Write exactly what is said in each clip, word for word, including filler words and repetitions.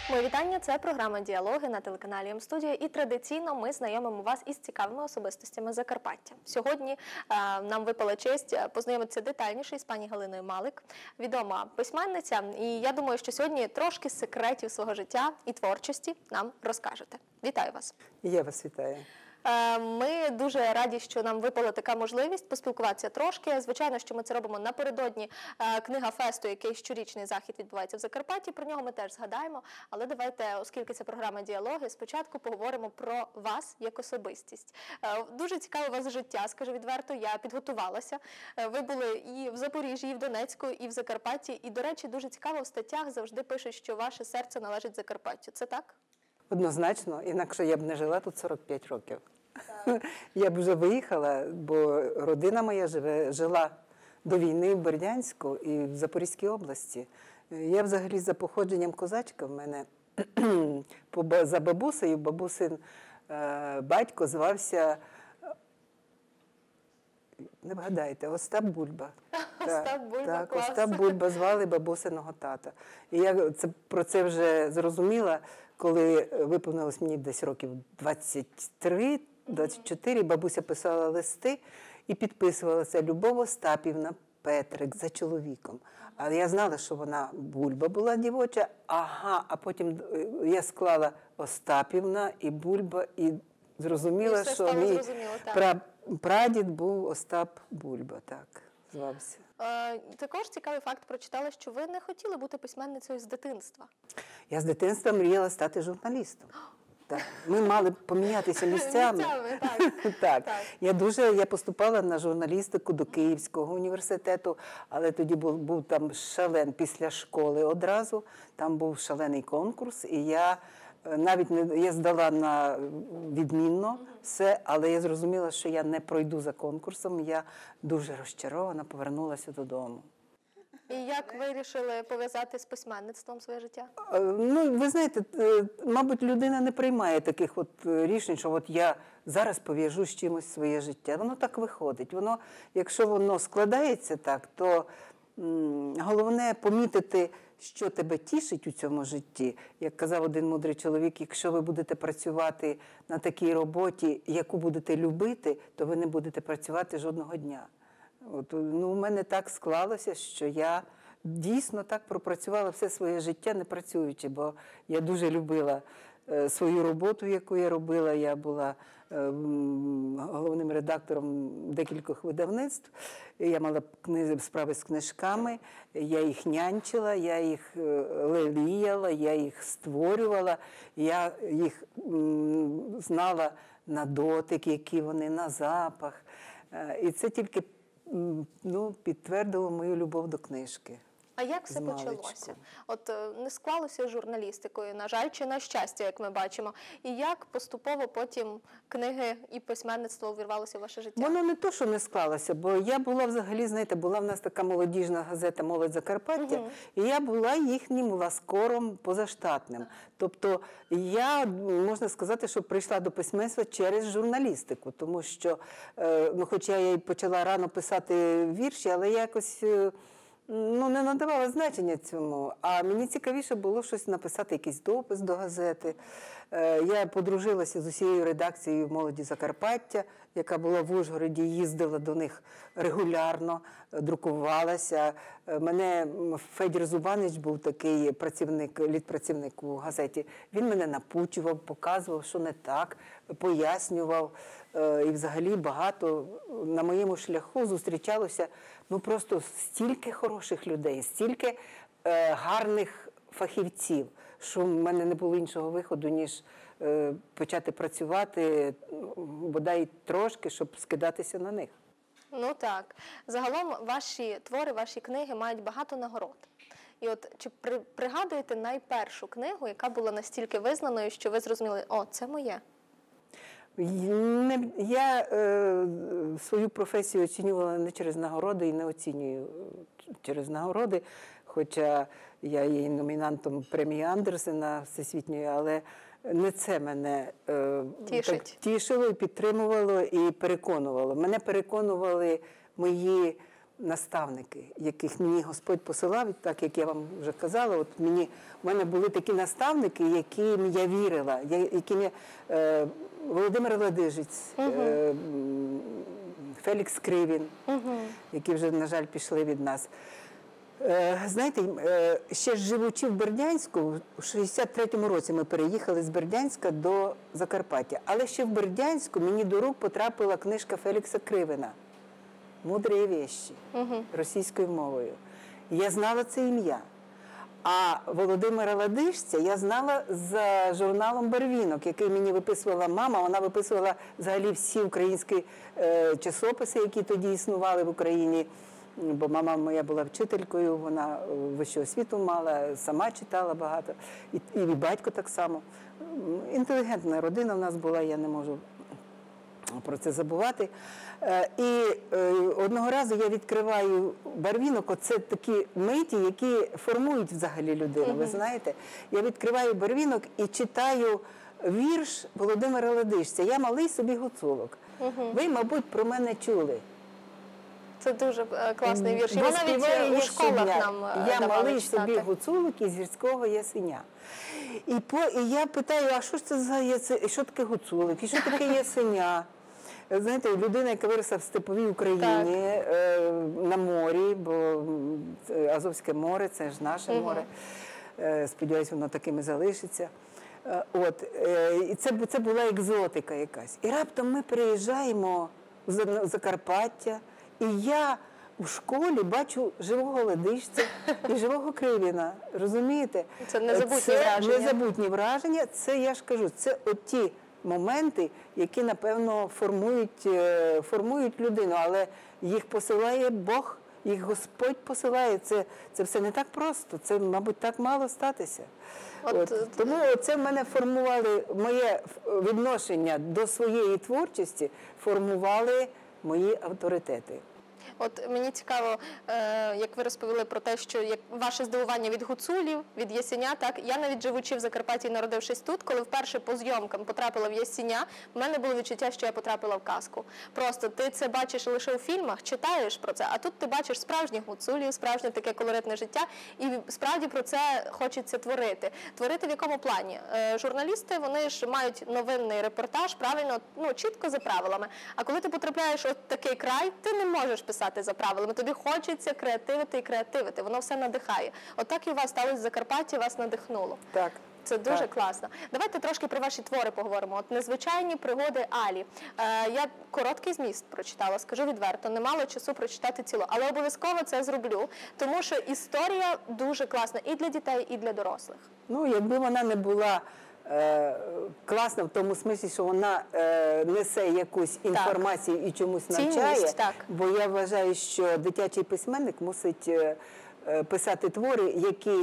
Мої вітання, це програма «Діалоги» на телеканалі М-студія, і традиційно ми знайомимо вас із цікавими особистостями Закарпаття. Сьогодні е, нам випала честь познайомитися детальніше із пані Галиною Малик, відома письменниця, і я думаю, що сьогодні трошки секретів свого життя і творчості нам розкажете. Вітаю вас! Я вас вітаю. Ми дуже раді, що нам випала така можливість поспілкуватися трошки. Звичайно, що ми це робимо напередодні книга-фесту, який щорічний захід відбувається в Закарпатті. Про нього ми теж згадаємо. Але давайте, оскільки це програма «Діалоги», спочатку поговоримо про вас як особистість. Дуже цікаве у вас життя, скажу відверто, я підготувалася. Ви були і в Запоріжжі, і в Донецьку, і в Закарпатті. І, до речі, дуже цікаво, в статтях завжди пишуть, що ваше серце належить Закарпаттю. Це так? Однозначно, інакше я б не жила тут сорок п'ять років. Я б вже виїхала, бо родина моя живе, жила до війни в Бердянську і в Запорізькій області. Я взагалі за походженням козачка, в мене за бабусею, бабусин батько звався, не вгадаєте, Остап Бульба. Остап Бульба, так, клас. Остап Бульба звали бабусиного тата. І я це, про це вже зрозуміла, коли виповнилось мені десь років двадцять три - двадцять чотири, бабуся писала листи і підписувалася «Любов Остапівна Петрик» за чоловіком. Але я знала, що вона Бульба була дівоча, ага, а потім я склала Остапівна і Бульба, і зрозуміла, і що мій пра... прадід був Остап Бульба, так звався. Е, також цікавий факт прочитала, що ви не хотіли бути письменницею з дитинства. Я з дитинства мріяла стати журналістом. Так. Ми мали помінятися місцями. Місцями, так. так. так. Я дуже, я поступала на журналістику до Київського університету, але тоді був, був там шален після школи одразу, там був шалений конкурс, і я навіть не, я здала на відмінно все, але я зрозуміла, що я не пройду за конкурсом, я дуже розчарована, повернулася додому. І як ви вирішили пов'язати з письменництвом своє життя? Ну, ви знаєте, мабуть, людина не приймає таких от рішень, що от я зараз пов'яжу з чимось своє життя. Воно так виходить. Воно, якщо воно складається так, то м, головне помітити, що тебе тішить у цьому житті. Як казав один мудрий чоловік, якщо ви будете працювати на такій роботі, яку будете любити, то ви не будете працювати жодного дня. От, ну, у мене так склалося, що я дійсно так пропрацювала все своє життя, не працюючи, бо я дуже любила е, свою роботу, яку я робила. Я була е, головним редактором декількох видавництв. Я мала книзи, справи з книжками, я їх нянчила, я їх леліяла, я їх створювала, я їх м, знала на дотик, які вони, на запах. Е, і це тільки ну, підтвердило мою любов до книжки. А як все почалося? От не склалося з журналістикою, на жаль, чи на щастя, як ми бачимо. І як поступово потім книги і письменництво увірвалося в ваше життя? Воно не то, що не склалося, бо я була взагалі, знаєте, була в нас така молодіжна газета «Молодь Закарпаття», угу. І я була їхнім ласкором позаштатним. Тобто я, можна сказати, що прийшла до письменства через журналістику, тому що, ну, хоч я і почала рано писати вірші, але якось ну, не надавала значення цьому, а мені цікавіше було щось написати, якийсь допис до газети. Я подружилася з усією редакцією «Молоді Закарпаття», яка була в Ужгороді, їздила до них регулярно, друкувалася. Мене Федір Зубанич був такий працівник, літпрацівник у газеті. Він мене напучував, показував, що не так, пояснював. І взагалі багато на моєму шляху зустрічалося ну просто стільки хороших людей, стільки е, гарних фахівців, що в мене не було іншого виходу, ніж е, почати працювати, бодай трошки, щоб скидатися на них. Ну так. Загалом ваші твори, ваші книги мають багато нагород. І от чи при, пригадуєте найпершу книгу, яка була настільки визнаною, що ви зрозуміли, о, це моє? Я е, свою професію оцінювала не через нагороди і не оцінюю через нагороди, хоча я є номінантом премії Андерсена всесвітньої, але не це мене е, так тішило, і підтримувало і переконувало. Мене переконували мої наставники, яких мені Господь посилав, так як я вам вже казала, от мені, в мене були такі наставники, яким я вірила, я- яким я, е, Володимир Ладижець, е, м, Фелікс Кривін, які вже, на жаль, пішли від нас. Е, Знаєте, е, ще ж живучи в Бердянську, у шістдесят третьому році ми переїхали з Бердянська до Закарпаття. Але ще в Бердянську мені до рук потрапила книжка Фелікса Кривина «Мудрі вещі» російською мовою. І я знала це ім'я. А Володимира Ладижця я знала за журналом «Барвінок», який мені виписувала мама. Вона виписувала взагалі всі українські е, часописи, які тоді існували в Україні. Бо мама моя була вчителькою, вона вищу освіту мала, сама читала багато. І, і батько так само. Інтелігентна родина в нас була, я не можу про це забувати. Е, І е, одного разу я відкриваю «Барвінок», оце такі миті, які формують взагалі людину, ви знаєте. Я відкриваю «Барвінок» і читаю вірш Володимира Ладижця «Я малий собі гуцулок». Ви, мабуть, про мене чули. Це дуже е, класний вірш. Його Бо навіть співає е, у я школах щодня. нам е, Я давали малий читати. собі гуцулок із гірського ясеня. І, по, і я питаю, а що ж це за ясе, і що таке гуцулик, і що таке ясеня? Знаєте, людина, яка виросла в степовій Україні, е, на морі, бо м, це Азовське море, це ж наше море. Е, сподіваюсь, воно таким і залишиться. Е, От, е, і це, бу- це була екзотика якась. І раптом ми приїжджаємо в За- Закарпаття, і я в школі бачу живого Ладижця і живого Кривіна. Розумієте? Це незабутні Це враження. незабутні враження. Це, я ж кажу, це оті моменти, які, напевно, формують, е, формують людину, але їх посилає Бог, їх Господь посилає. Це, це все не так просто, це, мабуть, так мало статися. От, От, е, тому це в мене формували, моє відношення до своєї творчості формували мої авторитети. От мені цікаво, е, як ви розповіли про те, що як ваше здивування від гуцулів, від Ясеня, так я навіть живучи в Закарпатті, і народившись тут, коли вперше по зйомкам потрапила в Ясеня, в мене було відчуття, що я потрапила в казку. Просто ти це бачиш лише у фільмах, читаєш про це, а тут ти бачиш справжніх гуцулів, справжнє таке колоритне життя, і справді про це хочеться творити. Творити в якому плані? Е, журналісти, вони ж мають новинний репортаж, правильно, ну чітко за правилами. А коли ти потрапляєш от такий край, ти не можеш писати за правилами. Тобі хочеться креативити і креативити. Воно все надихає. Отак і у вас сталося в Закарпатті, вас надихнуло. Так. Це дуже Так. класно. Давайте трошки про ваші твори поговоримо. От «Незвичайні пригоди Алі». Е, я короткий зміст прочитала, скажу відверто, не мало часу прочитати цілу, але обов'язково це зроблю, тому що історія дуже класна і для дітей, і для дорослих. Ну, якби вона не була е, класна в тому смислі, що вона е, несе якусь інформацію і чомусь Цінність, навчає, так. бо я вважаю, що дитячий письменник мусить е, е, писати твори, які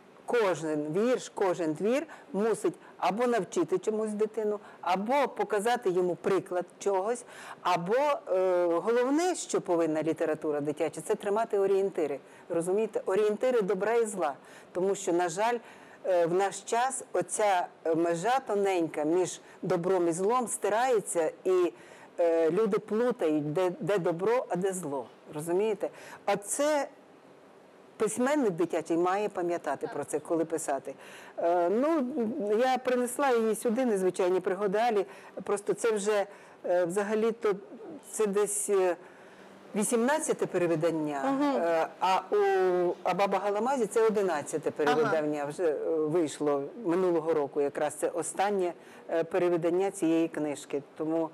кожен вірш, кожен твір мусить або навчити чомусь дитину, або показати йому приклад чогось, або е, головне, що повинна література дитяча, це тримати орієнтири. Розумієте? Орієнтири добра і зла. Тому що, на жаль, е, в наш час оця межа тоненька між добром і злом стирається, і е, люди плутають, де, де добро, а де зло. Розумієте? А це письменник дитячий має пам'ятати про це, коли писати. Е, ну, я принесла її сюди, «Незвичайні пригоди Алі». Просто це вже е, взагалі-то це десь е, вісімнадцяте перевидання, е, а у Абаба Галамазі це одинадцяте перевидання. Вже е, вийшло минулого року. Якраз це останнє е, перевидання цієї книжки. Тому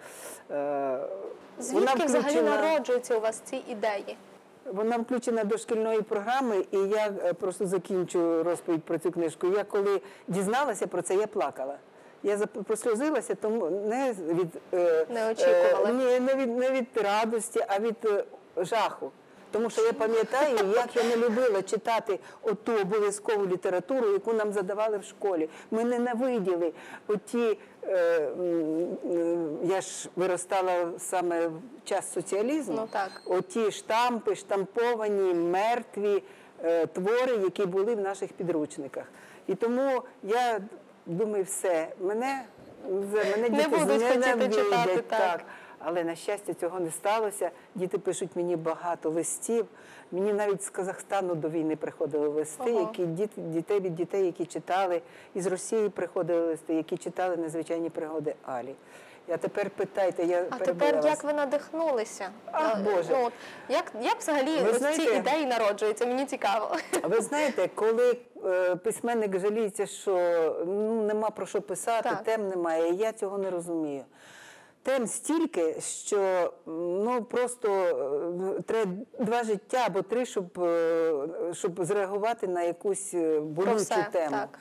е, Звідки взагалі включена- народжуються у вас ці ідеї? Вона включена до шкільної програми, і я е, просто закінчу розповідь про цю книжку. Я коли дізналася про це, я плакала. Я зап- просльозилася, тому не від, е, Не очікували. е, ні, не від, не від радості, а від е, жаху. Тому що я пам'ятаю, як я не любила читати оту обов'язкову літературу, яку нам задавали в школі. Ми ненавиділи оті, е, м, м, я ж виростала саме в час соціалізму, Ну, так. оті штампи, штамповані, мертві е, твори, які були в наших підручниках. І тому я думаю, все, мене, мене Не діти будуть хотіти зненавидять, читати, так. так. Але, на щастя, цього не сталося. Діти пишуть мені багато листів. Мені навіть з Казахстану до війни приходили листи, Ого. які діти, дітей від дітей, які читали, із Росії приходили листи, які читали «Незвичайні пригоди Алі». А тепер питайте, я А перебила тепер вас. як ви надихнулися? Ах, Е, Боже. Ну, от, як, як взагалі Ви ось знаєте- ці ідеї народжуються? Мені цікаво. Ви знаєте, коли е, письменник жаліється, що ну, нема про що писати, Так. тем немає, я цього не розумію. Тем стільки, що ну, просто е, треба два життя або три, щоб, е, щоб зреагувати на якусь е, болючу все, тему. так.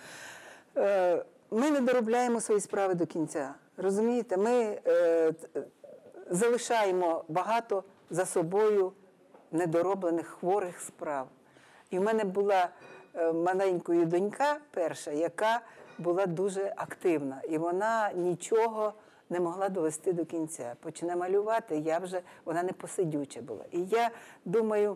Е, Ми не доробляємо свої справи до кінця. Розумієте, ми е, т- залишаємо багато за собою недороблених хворих справ. І в мене була е, маленькою донька перша, яка була дуже активна. І вона нічого не могла довести до кінця. Почне малювати, я вже, вона не посидюча була. І я думаю,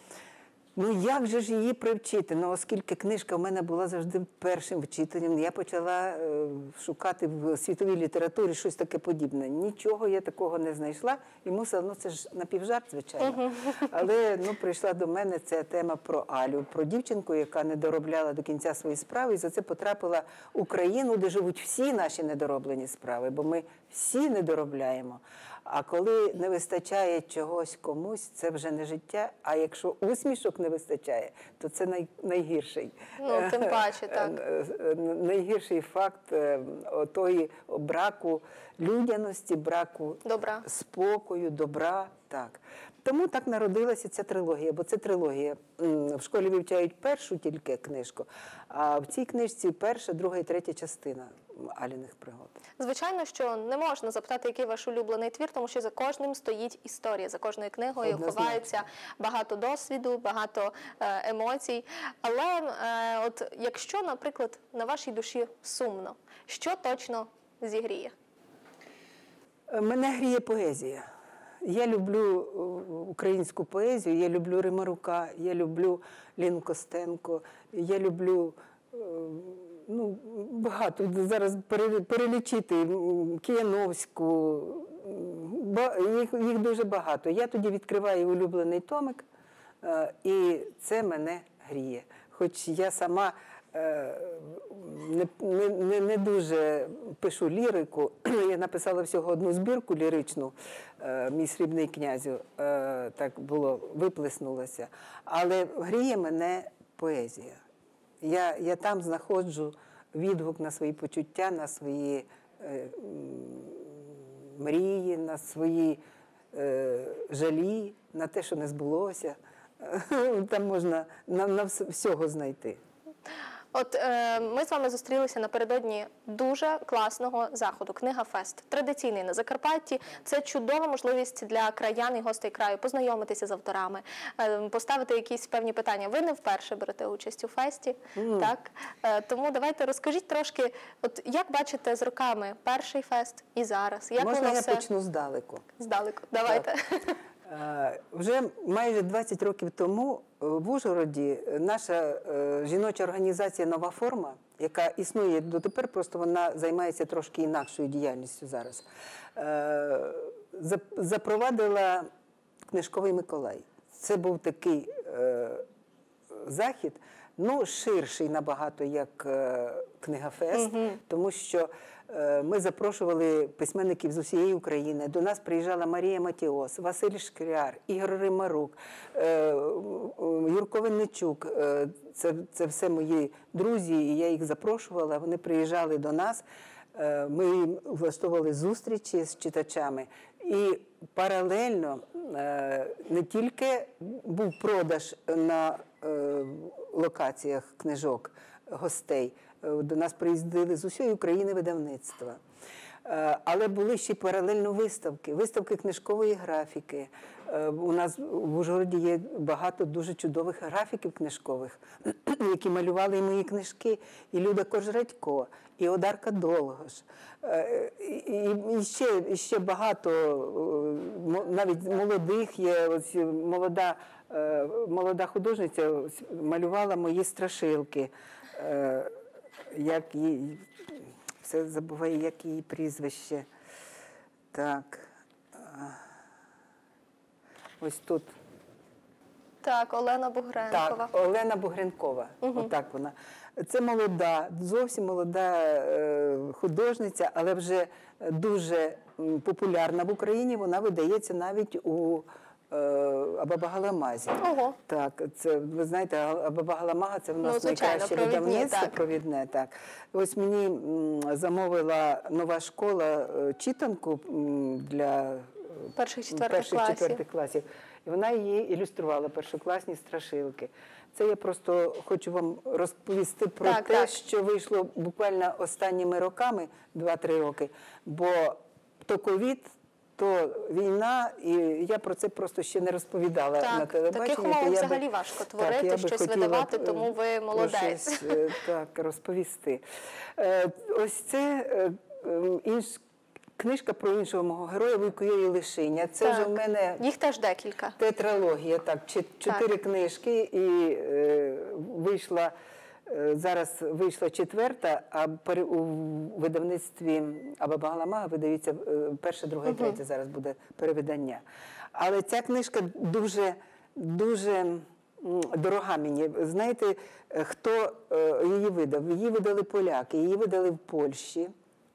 ну як же ж її привчити? Ну, оскільки книжка в мене була завжди першим вчителем, я почала е, шукати в світовій літературі щось таке подібне. Нічого я такого не знайшла. І мусила, ну це ж напівжарт, звичайно. Але ну, прийшла до мене ця тема про Алю, про дівчинку, яка не доробляла до кінця свої справи, і за це потрапила в Україну, де живуть всі наші недороблені справи, бо ми всі не доробляємо. А коли не вистачає чогось комусь, це вже не життя. А якщо усмішок не вистачає, то це най, найгірший. Ну, тим паче, так. Найгірший факт е, отої браку людяності, браку Добра. спокою, добра. Так. Тому так народилася ця трилогія, бо це трилогія. М, В школі вивчають першу тільки книжку, а в цій книжці перша, друга і третя частина Аліних пригод. Звичайно, що не можна запитати, який ваш улюблений твір, тому що за кожним стоїть історія, за кожною книгою Однозначно. ховається багато досвіду, багато е, емоцій. Але е, от якщо, наприклад, на вашій душі сумно, що точно зігріє? Мене гріє поезія. Я люблю е, українську поезію, я люблю Римарука, я люблю Ліну Костенко, я люблю е, ну, багато, зараз пере- перелічити, м, Кияновську, м, ба- їх, їх дуже багато. Я тоді відкриваю улюблений томик, е, і це мене гріє. Хоч я сама е, не, не, не, не дуже пишу лірику. Я написала всього одну збірку ліричну, е, «Мій срібний князю», е, так було, виплеснулося. Але гріє мене поезія. Я, я там знаходжу відгук на свої почуття, на свої е, м, мрії, на свої е, жалі, на те, що не збулося. Там можна на, на вс- всього знайти. От е, ми з вами зустрілися напередодні дуже класного заходу «Книга Фест». Традиційний на Закарпатті. Це чудова можливість для краян і гостей краю познайомитися з авторами, е, поставити якісь певні питання. Ви не вперше берете участь у фесті, Mm. так? Е, тому давайте розкажіть трошки, от як бачите з роками перший фест і зараз? Як Можна воно я все почну здалеку? здалеку? Давайте. Е, Вже майже двадцять років тому е, в Ужгороді наша е, жіноча організація «Нова форма», яка існує дотепер, просто вона займається трошки інакшою діяльністю зараз, е, зап- запровадила книжковий Миколай. Це був такий е, захід, ну, ширший набагато, як е, Книгафест, тому що е, ми запрошували письменників з усієї України. До нас приїжджала Марія Матіос, Василь Шкляр, Ігор Римарук, е, Юрко Винничук. Е, це, це все мої друзі, і я їх запрошувала. Вони приїжджали до нас. Е, Ми їм влаштовували зустрічі з читачами. І паралельно е, не тільки був продаж на е, локаціях книжок гостей, е, до нас приїздили з усієї України видавництва. Е, Але були ще й паралельно виставки, виставки книжкової графіки. Е, У нас в Ужгороді є багато дуже чудових графіків книжкових, які малювали і мої книжки, і Люда Кожрадько, і Одарка Долгош. Е, І, і, ще, і ще багато, е, мо- навіть молодих є, ось молода, е, молода художниця ось малювала мої страшилки. Е, Як її, все забуваю, як її прізвище. Так. ось тут. Так, Олена Бугренкова. Так, Олена Бугренкова. Угу. Отак вона. Це молода, зовсім молода е, художниця, але вже дуже популярна в Україні. Вона видається навіть у е, Абабагаламазі. Ого. Так, це, ви знаєте, Абабагаламага – це в нас ну, звичайно, найкраще провідні, видавництво, так. провідне. Так. Ось мені м, замовила нова школа е, читанку м, для перших четвертих перших класів. четвертих класів. І вона її ілюструвала, першокласні страшилки. Це я просто хочу вам розповісти про так, те, так. що вийшло буквально останніми роками, два-три роки, бо то ковід, то війна, і я про це просто ще не розповідала так, на телебаченні. таких умов би, взагалі важко творити, так, щось хотіла видавати, б, тому ви молодець. Щось, так, розповісти. Ось це інш... книжка про іншого мого героя Вуйко Йої Лишиня. Це так. вже в мене їх теж декілька. Тетралогія, так, чотири книжки, і е, вийшла, е, зараз вийшла четверта, а пер, у видавництві Абабагаламага видається е, перша, друга і третя, зараз буде перевидання. Але ця книжка дуже, дуже дорога мені. Знаєте, хто е, її видав? Її видали поляки, її видали в Польщі.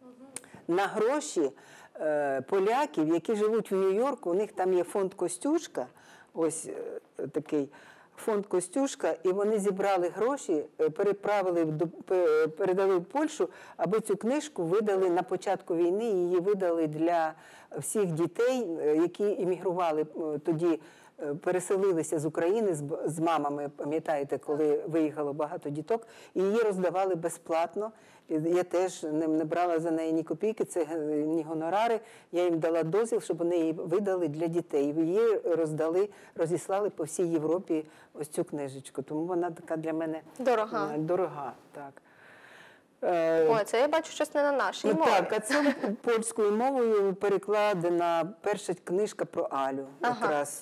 На гроші е, поляків, які живуть в Нью-Йорку, у них там є фонд Костюшка, ось е, такий фонд Костюшка, і вони зібрали гроші, е, переправили, до, е, передали в Польщу, аби цю книжку видали на початку війни, її видали для всіх дітей, е, які іммігрували е, тоді, е, переселилися з України з, з мамами, пам'ятаєте, коли виїхало багато діток, і її роздавали безплатно. Я теж не, не брала за неї ні копійки, це ні гонорари. Я їм дала дозвіл, щоб вони її видали для дітей. Її роздали, розіслали по всій Європі ось цю книжечку. Тому вона така для мене дорога. Дорога, так. Ой, це я бачу щось не на нашій мові. Так, а це польською мовою перекладена перша книжка про Алю. Ага. Якраз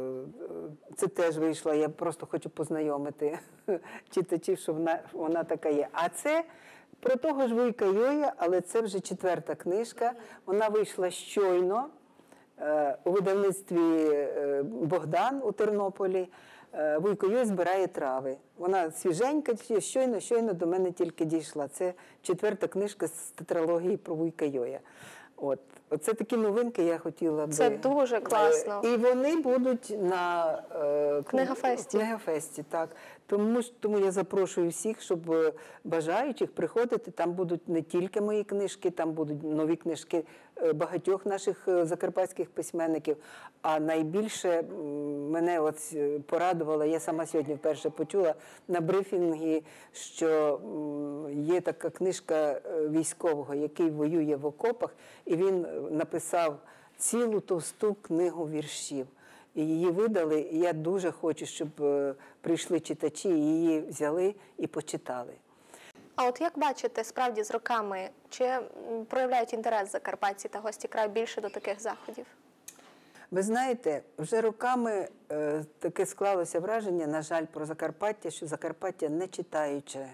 це теж вийшло, я просто хочу познайомити читачів, що вона, вона така є. А це про того ж Вуйка Йоя, але це вже четверта книжка. Вона вийшла щойно у видавництві Богдан у Тернополі. Вуйко Йой збирає трави. Вона свіженька, щойно, щойно до мене тільки дійшла. Це четверта книжка з тетралогії про Вуйка Йоя. От. Оце такі новинки я хотіла би. Це дуже класно. І вони будуть на е, Книгафесті. Книгафесті, так. Тому, тому я запрошую всіх, щоб бажаючих приходити. Там будуть не тільки мої книжки, там будуть нові книжки багатьох наших закарпатських письменників. А найбільше мене от порадувало, я сама сьогодні вперше почула на брифінгі, що є така книжка військового, який воює в окопах, і він написав цілу товсту книгу віршів. І її видали, і я дуже хочу, щоб прийшли читачі, і її взяли і почитали. А от як бачите, справді з роками, чи проявляють інтерес закарпатці та гості краю більше до таких заходів? Ви знаєте, вже роками е, таке склалося враження, на жаль, про Закарпаття, що Закарпаття не читаюче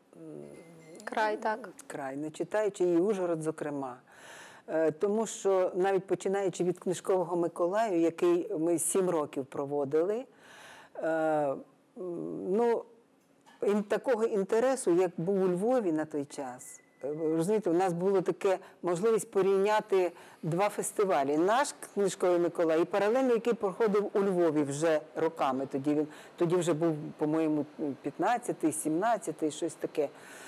край, так. Край, не читаючи, і Ужгород, зокрема. Е, тому що навіть починаючи від книжкового Миколаю, який ми сім років проводили, е, ну, такого інтересу, як був у Львові на той час. Розумієте, у нас була така можливість порівняти два фестивалі. Наш книжковий Миколай і паралельно, який проходив у Львові вже роками. Тоді він тоді вже був, по-моєму, п'ятнадцятий, сімнадцятий, щось таке.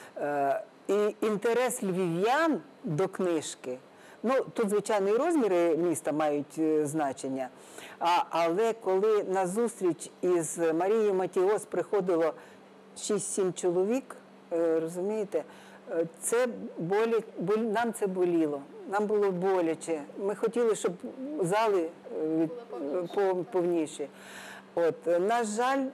І інтерес львів'ян до книжки, ну, тут, звичайно, і розміри міста мають значення, а, але коли на зустріч із Марією Матіос приходило шість-сім чоловік, розумієте, це болі, болі, нам це боліло, нам було боляче. Ми хотіли, щоб зали повніші. От, на жаль,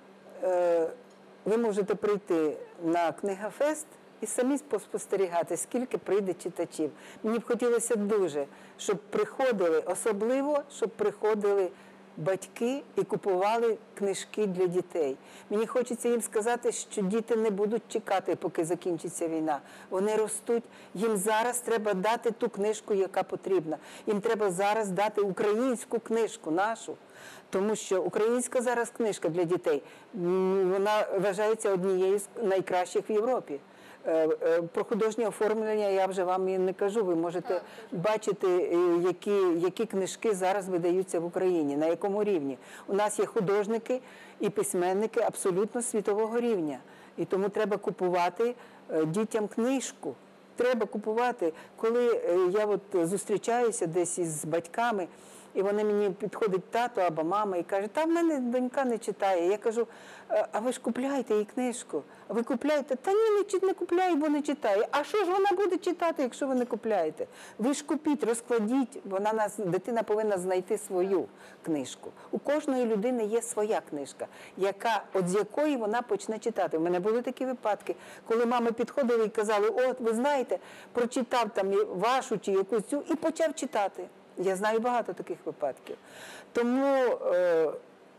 ви можете прийти на Книгафест і самі спостерігати, скільки прийде читачів. Мені б хотілося дуже, щоб приходили, особливо, щоб приходили батьки і купували книжки для дітей. Мені хочеться їм сказати, що діти не будуть чекати, поки закінчиться війна. Вони ростуть. Їм зараз треба дати ту книжку, яка потрібна. Їм треба зараз дати українську книжку, нашу. Тому що українська зараз книжка для дітей, вона вважається однією з найкращих в Європі. Про художнє оформлення я вже вам і не кажу. Ви можете бачити, які, які книжки зараз видаються в Україні, на якому рівні. У нас є художники і письменники абсолютно світового рівня. І тому треба купувати дітям книжку. Треба купувати. Коли я от зустрічаюся десь із батьками, і вони мені підходить тато або мама і каже, та в мене донька не читає. Я кажу, а ви ж купляєте їй книжку? А ви купляєте? Та ні, не, не купляю, бо не читає. А що ж вона буде читати, якщо ви не купляєте? Ви ж купіть, розкладіть. Вона нас, дитина повинна знайти свою книжку. У кожної людини є своя книжка, яка, от з якої вона почне читати. У мене були такі випадки, коли мами підходили і казали, от, ви знаєте, прочитав там вашу чи якусь цю і почав читати. Я знаю багато таких випадків. Тому е,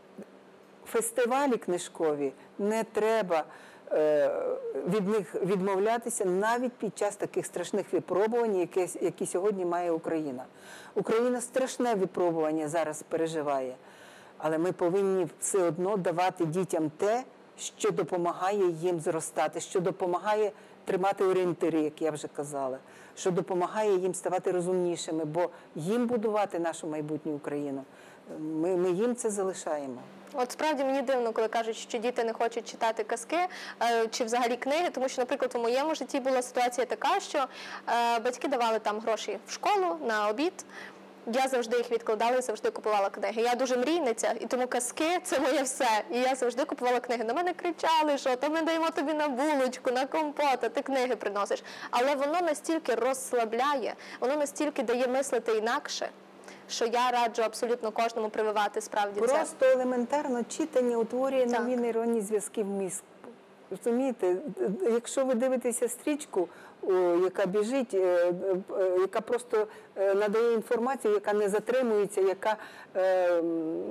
фестивалі книжкові не треба е, від них відмовлятися навіть під час таких страшних випробувань, які, які сьогодні має Україна. Україна страшне випробування зараз переживає, але ми повинні все одно давати дітям те, що допомагає їм зростати, що допомагає тримати орієнтири, як я вже казала, що допомагає їм ставати розумнішими, бо їм будувати нашу майбутню Україну. Ми, ми їм це залишаємо. От справді мені дивно, коли кажуть, що діти не хочуть читати казки чи взагалі книги, тому що, наприклад, у моєму житті була ситуація така, що батьки давали там гроші в школу на обід. Я завжди їх відкладала і завжди купувала книги. Я дуже мрійниця, і тому казки – це моє все. І я завжди купувала книги. На мене кричали, що то ми даємо тобі на булочку, на компот, а ти книги приносиш. Але воно настільки розслабляє, воно настільки дає мислити інакше, що я раджу абсолютно кожному прививати справді це. Просто елементарно читання утворює Так. нові нейронні зв'язки в мозку. Розумієте, якщо ви дивитеся стрічку, о, яка біжить, е, е, яка просто е, надає інформацію, яка не затримується, яка е,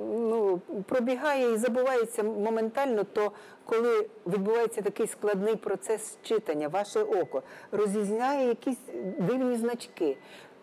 ну, пробігає і забувається моментально, то коли відбувається такий складний процес читання, ваше око розрізняє якісь дивні значки,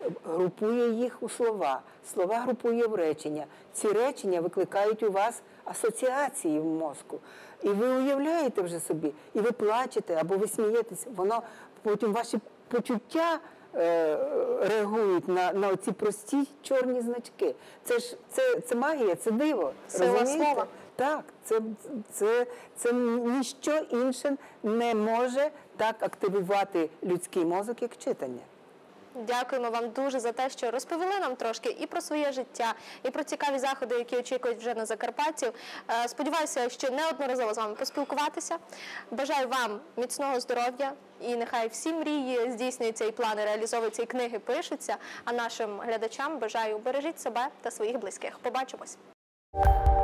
групує їх у слова, слова групує в речення. Ці речення викликають у вас асоціації в мозку. І ви уявляєте вже собі, і ви плачете, або ви смієтесь, воно потім ваші почуття е, реагують на, на ці прості чорні значки. Це ж це, це магія, це диво. Сила слова. Так, це, це, це ніщо інше не може так активувати людський мозок, як читання. Дякуємо вам дуже за те, що розповіли нам трошки і про своє життя, і про цікаві заходи, які очікують вже на Закарпатті. Сподіваюся, що неодноразово з вами поспілкуватися. Бажаю вам міцного здоров'я, і нехай всі мрії здійснюються, і плани реалізовуються, і книги пишуться. А нашим глядачам бажаю бережіть себе та своїх близьких. Побачимось!